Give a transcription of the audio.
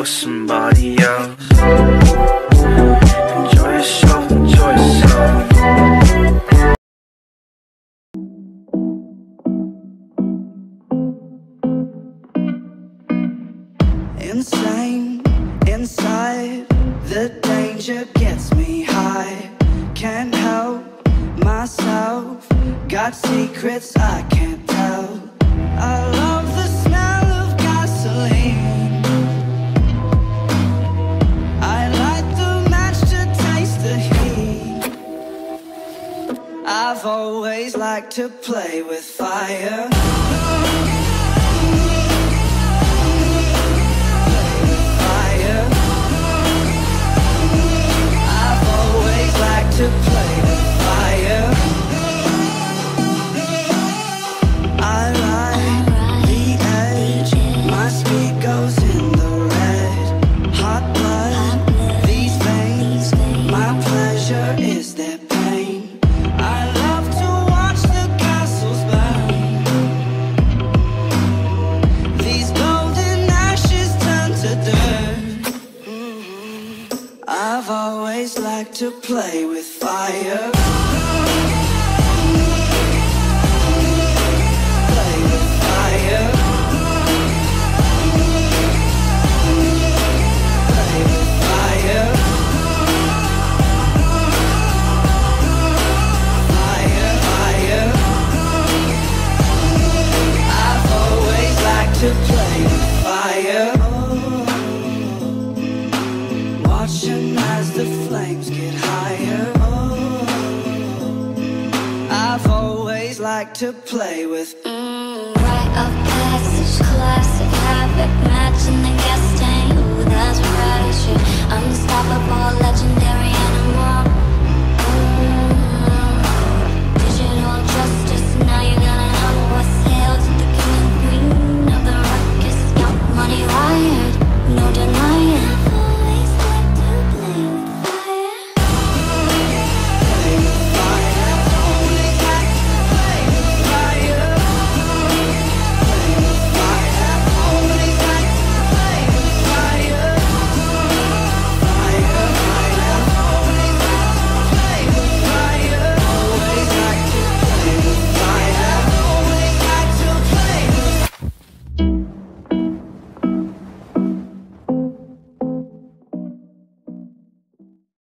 for somebody else. Enjoy yourself, enjoy yourself. Insane, inside, the danger gets me high. Can't help myself, got secrets I can't tell. I love the smell of gasoline. I light the match to taste the heat. I've always liked to play with fire. To play with fire. I ride the edge, my speed goes in the red. Hot blood, these veins, my pleasure is their pain. I love to watch the castles burn. These golden ashes turn to dirt. I've always liked to play with fire. Play with fire. Play with fire. Fire, fire. I've always liked to play with fire. Watching as the flames get higher. I've always liked to play with